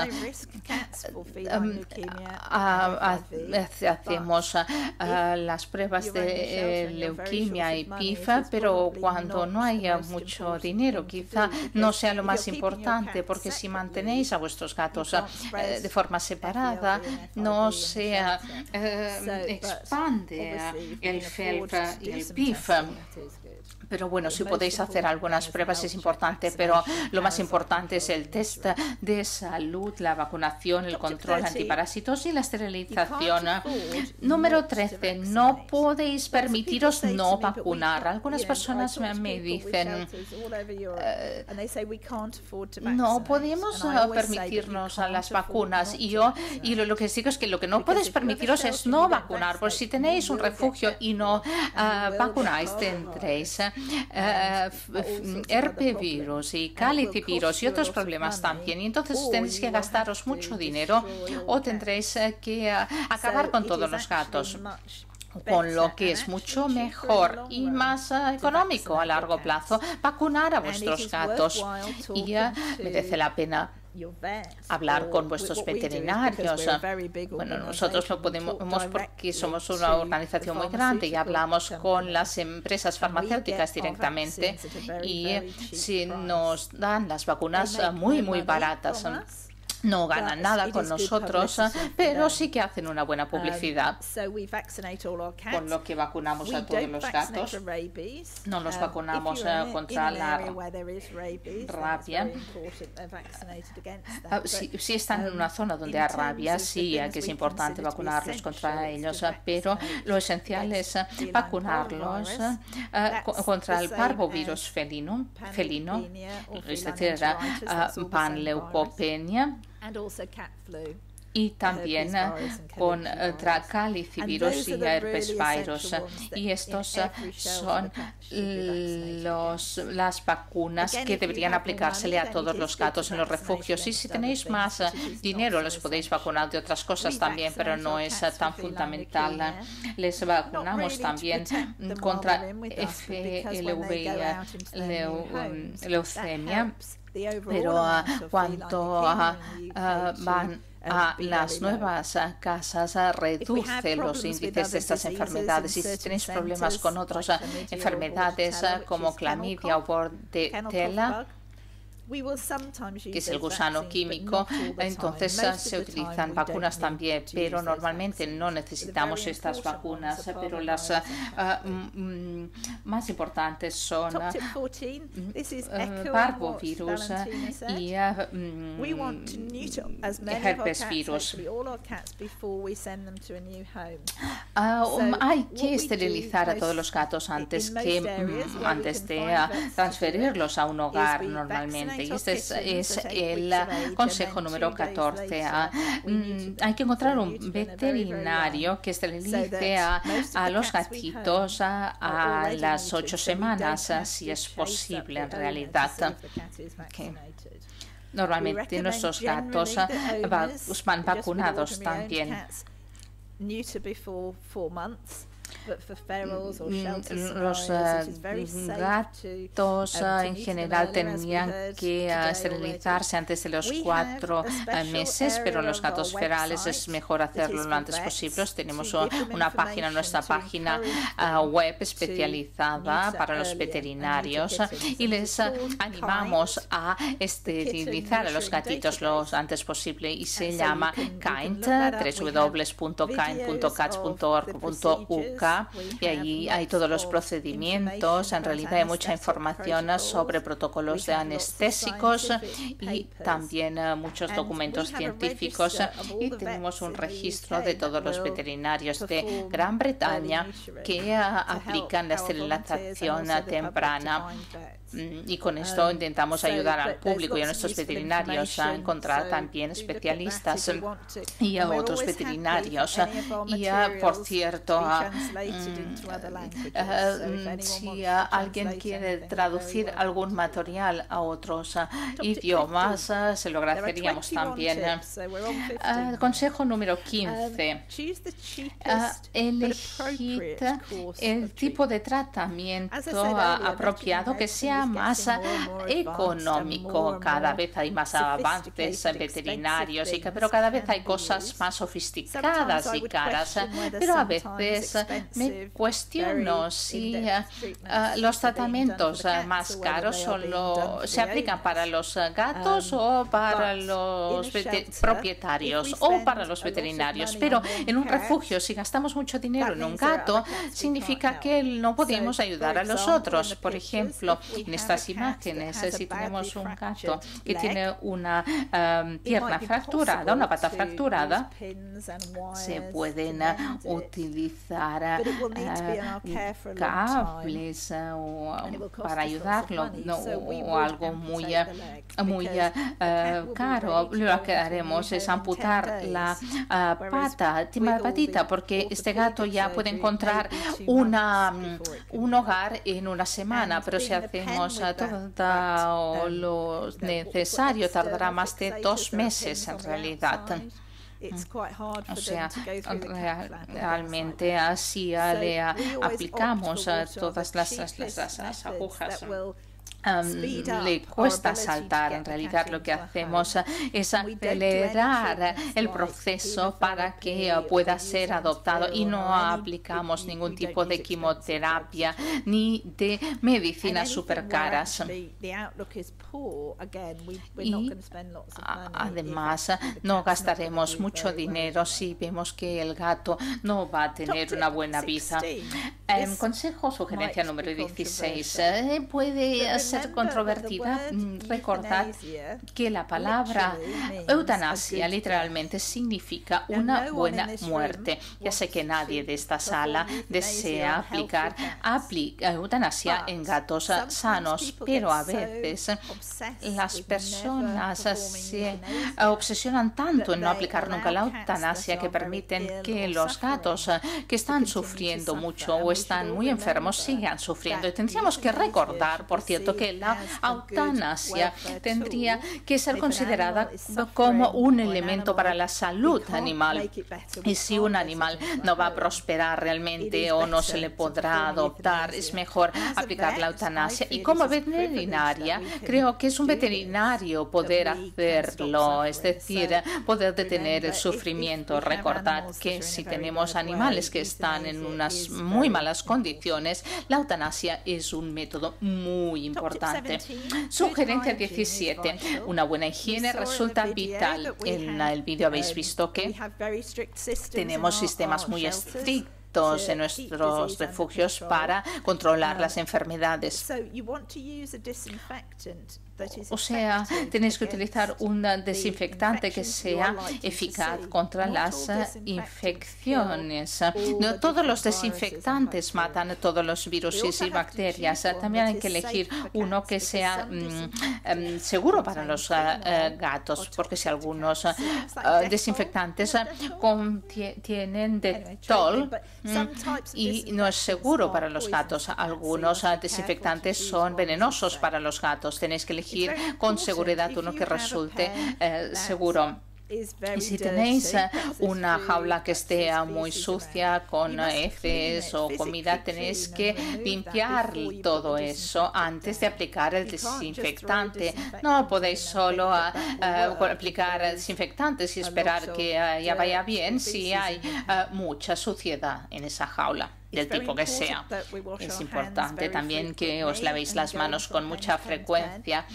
Hacemos las pruebas de leuquimia y PIF, pero cuando no haya mucho dinero, quizá no sea lo más importante, porque si mantenéis a vuestros gatos de forma separada, no se expande el FELP y el PIF. Pero bueno, si podéis hacer algunas pruebas es importante, pero lo más importante es el test de salud, la vacunación, el control antiparásitos y la esterilización. Número 13. No podéis permitiros no vacunar. Algunas personas me dicen, no podemos permitirnos las vacunas. Y lo que les digo es que lo que no podéis permitiros es no vacunar. Pues si tenéis un refugio y no vacunáis, tendréis herpevirus y calicivirus y otros problemas también, y entonces tendréis que gastaros mucho dinero o tendréis que acabar con todos los gatos, con lo que es mucho mejor y más económico a largo plazo vacunar a vuestros gatos, y merece la pena hablar con vuestros veterinarios. Bueno, nosotros lo podemos porque somos una organización muy grande y hablamos con las empresas farmacéuticas directamente, y si nos dan las vacunas muy baratas. no ganan nada con nosotros, pero sí que hacen una buena publicidad. Con lo que vacunamos a todos los gatos. No los vacunamos contra la rabia. Si están en una zona donde hay rabia, sí que es importante vacunarlos contra ellos, pero lo esencial es vacunarlos contra el parvovirus felino, es decir, panleucopenia, y también contra calicivirus y herpesvirus. Y estos son las vacunas que deberían aplicársele a todos los gatos en los refugios. Y si tenéis más dinero, les podéis vacunar de otras cosas también, pero no es tan fundamental. Les vacunamos también contra FLV, leucemia, pero cuando van a las nuevas casas reduce los índices de estas enfermedades. Y si tenéis problemas con otras enfermedades como clamidia o bordetella, que es el gusano químico, entonces se utilizan vacunas también, pero normalmente no necesitamos estas vacunas, pero las más importantes son parvovirus y herpesvirus. Hay que esterilizar a todos los gatos antes de transferirlos a un hogar normalmente. Y este es el consejo número 14. Hay que encontrar un veterinario que esterilice a los gatitos a las 8 semanas, si es posible en realidad. Normalmente nuestros gatos van vacunados también. Los gatos en general tenían que esterilizarse antes de los 4 meses, pero los gatos ferales es mejor hacerlo lo antes posible. Tenemos una página, nuestra página web especializada para los veterinarios, y les animamos a esterilizar a los gatitos lo antes posible, y se llama Kind, www.kind.cats.org.uk. Y ahí hay todos los procedimientos. En realidad hay mucha información sobre protocolos de anestésicos y también muchos documentos científicos, y tenemos un registro de todos los veterinarios de Gran Bretaña que aplican la esterilización temprana. Y con esto intentamos ayudar al público y a nuestros veterinarios a encontrar también especialistas y a otros veterinarios. Y por cierto, si alguien quiere traducir algún material a otros idiomas, se lo agradeceríamos también. Consejo número 15. Elegid el tipo de tratamiento apropiado que sea más económico. Cada vez hay más avances veterinarios, pero cada vez hay cosas más sofisticadas y caras. Pero a veces me cuestiono si los tratamientos más caros solo se aplican para los gatos o para los propietarios o para los veterinarios. Pero en un refugio, si gastamos mucho dinero en un gato, significa que no podemos ayudar a los otros. Por ejemplo, en estas imágenes, si tenemos un gato que tiene una pierna fracturada, una pata fracturada, se pueden utilizar cables para ayudarlo, o algo muy caro. Lo que haremos es amputar la patita, porque este gato ya puede encontrar un hogar en una semana, pero si hacemos todo lo necesario tardará más de 2 meses en realidad. O sea, realmente así le aplicamos todas las agujas le cuesta saltar. En realidad lo que hacemos es acelerar el proceso para que pueda ser adoptado y no aplicamos ningún tipo de quimioterapia ni de medicinas súper caras. Y además no gastaremos mucho dinero si vemos que el gato no va a tener una buena vida. Consejo, sugerencia número 16. Puede ser controvertida. Recordad que la palabra eutanasia literalmente significa una buena muerte. Ya sé que nadie de esta sala desea aplicar eutanasia en gatos sanos, pero a veces las personas se obsesionan tanto en no aplicar nunca la eutanasia que permiten que los gatos que están sufriendo mucho o están muy enfermos sigan sufriendo. Y tendríamos que recordar, por cierto, que la eutanasia tendría que ser considerada como un elemento para la salud animal. Y si un animal no va a prosperar realmente o no se le podrá adoptar, es mejor aplicar la eutanasia. Y como veterinaria, creo que es un veterinario poder hacerlo, es decir, poder detener el sufrimiento. Recordad que si tenemos animales que están en unas muy malas condiciones, la eutanasia es un método muy importante. Sugerencia 17. Una buena higiene resulta vital. En el vídeo habéis visto que tenemos sistemas muy estrictos en nuestros refugios para controlar las enfermedades. O sea, tenéis que utilizar un desinfectante que sea eficaz contra las infecciones. No todos los desinfectantes matan todos los virus y bacterias. También hay que elegir uno que sea seguro para los gatos, porque si algunos desinfectantes contienen Dettol y no es seguro para los gatos. Algunos desinfectantes son venenosos para los gatos. Tenéis que elegir con seguridad uno que resulte seguro. Y si tenéis una jaula que esté muy sucia con heces o comida, tenéis que limpiar todo eso antes de aplicar el desinfectante. No podéis solo aplicar desinfectantes y esperar que ya vaya bien si hay mucha suciedad en esa jaula, del tipo que sea. Es importante también que os lavéis las manos con mucha frecuencia.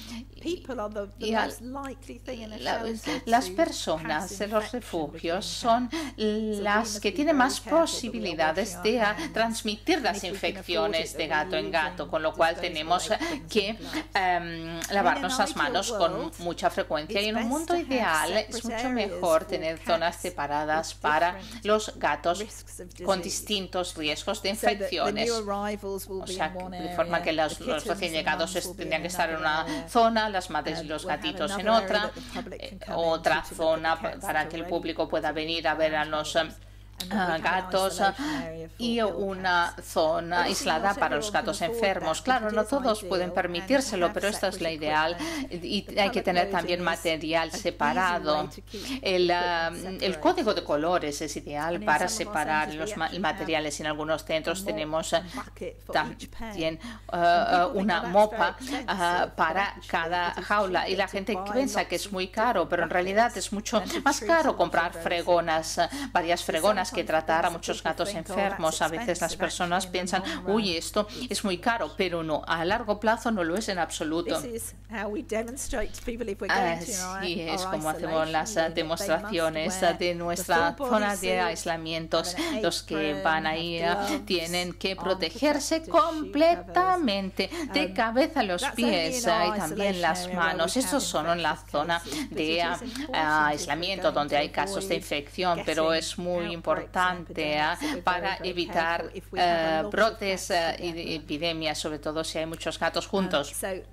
Las personas de los refugios son las que tienen más posibilidades de transmitir las infecciones de gato en gato, con lo cual tenemos que lavarnos las manos con mucha frecuencia. Y en un mundo ideal es mucho mejor tener zonas separadas para los gatos con distintos riesgos de infecciones. O sea, de forma que los recién llegados tendrían que estar en una zona, las madres y los gatitos en otra zona para que el público pueda venir a ver a los gatos y una zona aislada para los gatos enfermos. Claro, no todos pueden permitírselo, pero esta es la ideal y hay que tener también material separado. El código de colores es ideal para separar los materiales. En algunos centros tenemos también una mopa para cada jaula y la gente piensa que es muy caro, pero en realidad es mucho más caro comprar fregonas, varias fregonas que tratar a muchos gatos enfermos. A veces las personas piensan, uy, esto es muy caro, pero no, a largo plazo no lo es en absoluto. Así es como hacemos las demostraciones de nuestra zona de aislamientos. Los que van ahí tienen que protegerse completamente, de cabeza a los pies y también las manos. Estos son en la zona de aislamiento donde hay casos de infección, pero es muy importante para evitar brotes y epidemias, sobre todo si hay muchos gatos juntos.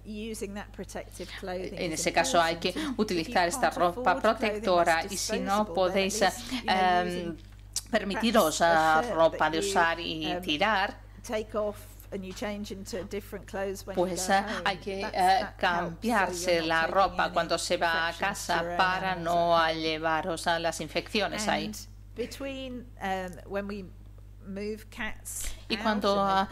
En ese caso hay que utilizar esta ropa protectora y si no podéis permitiros ropa de usar y tirar, pues hay que cambiarse la ropa cuando se va a casa para no llevaros a las infecciones ahí. Y cuando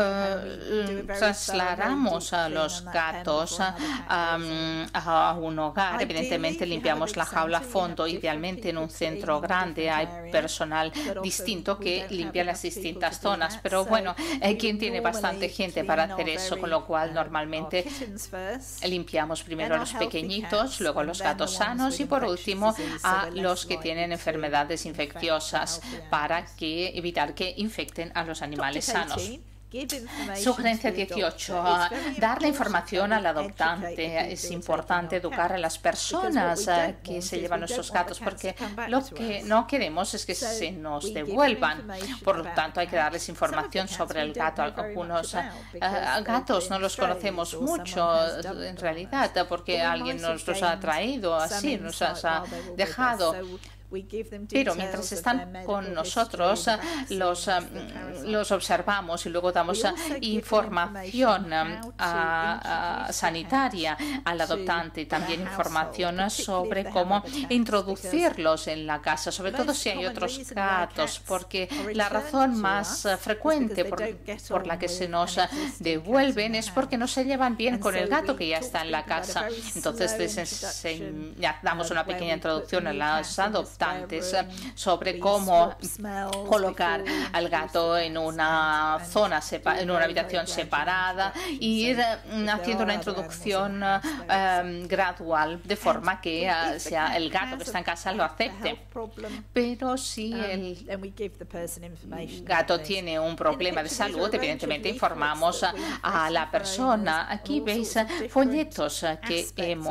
trasladamos a los gatos a un hogar, evidentemente limpiamos la jaula a fondo. Idealmente en un centro grande hay personal distinto que limpia las distintas zonas. Pero bueno, quien tiene bastante gente para hacer eso, con lo cual normalmente limpiamos primero a los pequeñitos, luego a los gatos sanos y por último a los que tienen enfermedades infecciosas para evitar que infecten a los animales sanos. Sugerencia 18. Dar la información al adoptante. Es importante educar a las personas que se llevan nuestros gatos, porque lo que no queremos es que se nos devuelvan. Por lo tanto, hay que darles información sobre el gato. Algunos gatos no los conocemos mucho, en realidad, porque alguien nos los ha traído así, nos ha dejado. Pero mientras están con nosotros, los observamos y luego damos información sanitaria al adoptante, también información sobre cómo introducirlos en la casa, sobre todo si hay otros gatos, porque la razón más frecuente por la que se nos devuelven es porque no se llevan bien con el gato que ya está en la casa. Entonces ya damos una pequeña introducción a los adoptantes sobre cómo colocar al gato en una zona, en una habitación separada, e ir haciendo una introducción gradual de forma que sea el gato que está en casa lo acepte. Pero si el gato tiene un problema de salud, evidentemente informamos a la persona. Aquí veis folletos que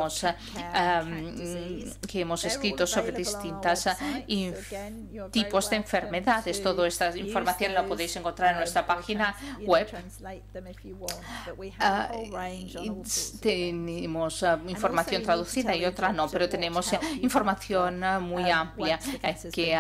hemos escrito sobre distintas tipos de enfermedades. Toda esta información la podéis encontrar en nuestra página web. Tenemos información traducida y otra no, pero tenemos información muy amplia que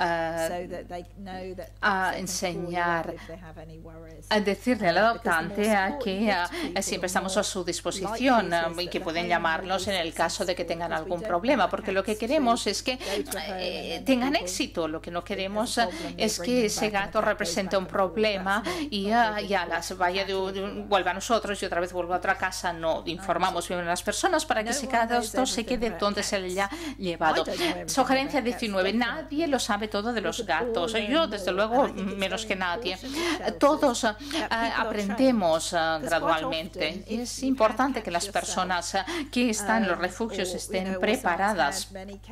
enseñar, a decirle al adoptante que siempre estamos a su disposición y que pueden llamarnos en el caso de que tengan algún problema, porque lo que queremos es que tengan éxito. Lo que no queremos es que ese gato represente un problema y ya vuelva a nosotros y otra vez vuelva a otra casa. No, informamos bien a las personas para que ese gato se quede donde se le haya llevado. Sugerencia 19. Nadie lo sabe todo de los gatos. Yo, desde luego, menos que nadie. Todos aprendemos gradualmente. Es importante que las personas que están en los refugios estén preparadas,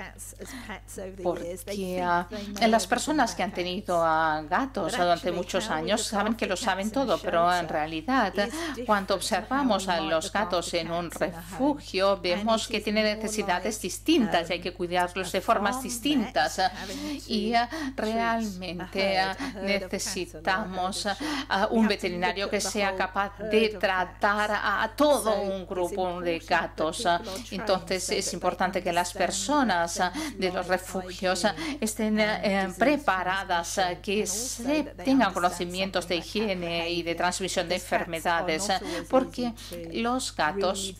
porque las personas que han tenido gatos durante muchos años saben que lo saben todo, pero en realidad cuando observamos a los gatos en un refugio vemos que tienen necesidades distintas y hay que cuidarlos de formas distintas y realmente necesitamos un veterinario que sea capaz de tratar a todo un grupo de gatos. Entonces es importante que las personas de los refugios estén preparadas, que tengan conocimientos de higiene y de transmisión de enfermedades, porque los gatos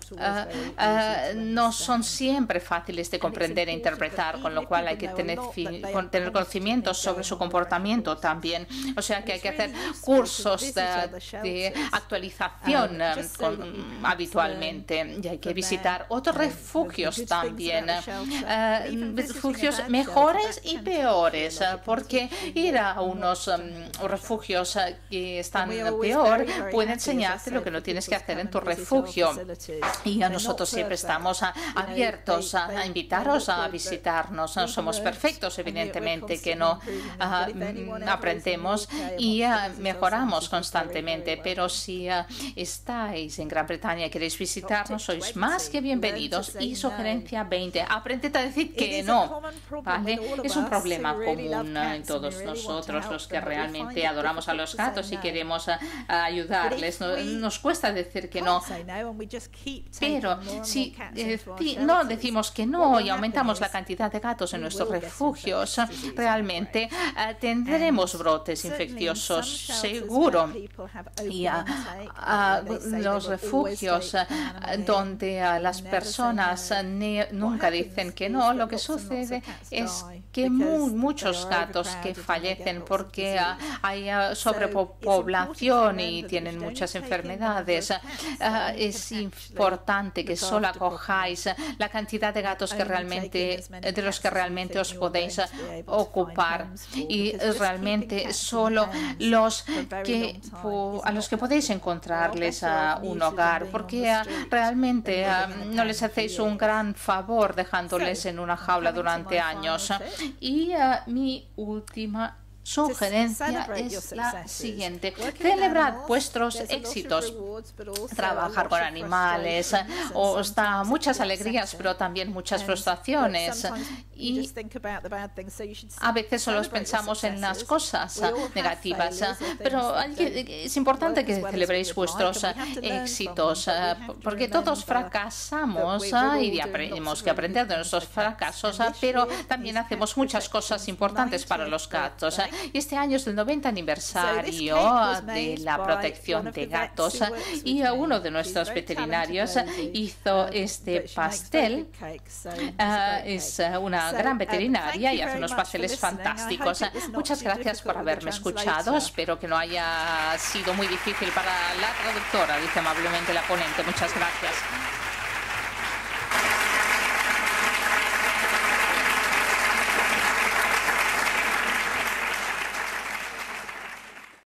no son siempre fáciles de comprender e interpretar, con lo cual hay que tener conocimientos sobre su comportamiento también. O sea que hay que hacer cursos de actualización habitualmente y hay que visitar otros refugios también, refugios mejores y peores, porque ir a unos refugios que están peor puede enseñarte lo que no tienes que hacer en tu refugio. Y a nosotros siempre estamos abiertos a invitaros a visitarnos. No somos perfectos, evidentemente que no aprendemos y mejoramos constantemente, pero si estáis en Gran Bretaña y queréis visitarnos, sois más que bienvenidos. Y sugerencia 20. Aprended a decir que no, ¿vale? Es un problema común en todos nosotros, los que realmente adoramos a los gatos y queremos ayudarles. Nos cuesta decir que no, pero si no decimos que no y aumentamos la cantidad de gatos en nuestros refugios, realmente tendremos brotes infecciosos, seguro. Y los refugios donde las personas nunca dicen que no, lo que sucede sucede es que muchos gatos que fallecen porque hay sobrepoblación y tienen muchas enfermedades. Es importante que solo acojáis la cantidad de gatos de los que realmente os podéis ocupar y realmente solo a los que podéis encontrarles un hogar, porque realmente no les hacéis un gran favor dejándoles en una jaula durante años. Y mi última sugerencia es la siguiente: celebrad vuestros éxitos. Trabajar con animales os da muchas alegrías, pero también muchas frustraciones. Y a veces solo pensamos en las cosas negativas, pero es importante que celebréis vuestros éxitos, porque todos fracasamos y tenemos que aprender de nuestros fracasos, pero también hacemos muchas cosas importantes para los gatos. Y este año es el 90 aniversario de la protección de gatos y uno de nuestros veterinarios hizo este pastel. Es una gran veterinaria y hace unos pasteles fantásticos. Muchas gracias por haberme escuchado. Espero que no haya sido muy difícil para la traductora, dice amablemente la ponente. Muchas gracias.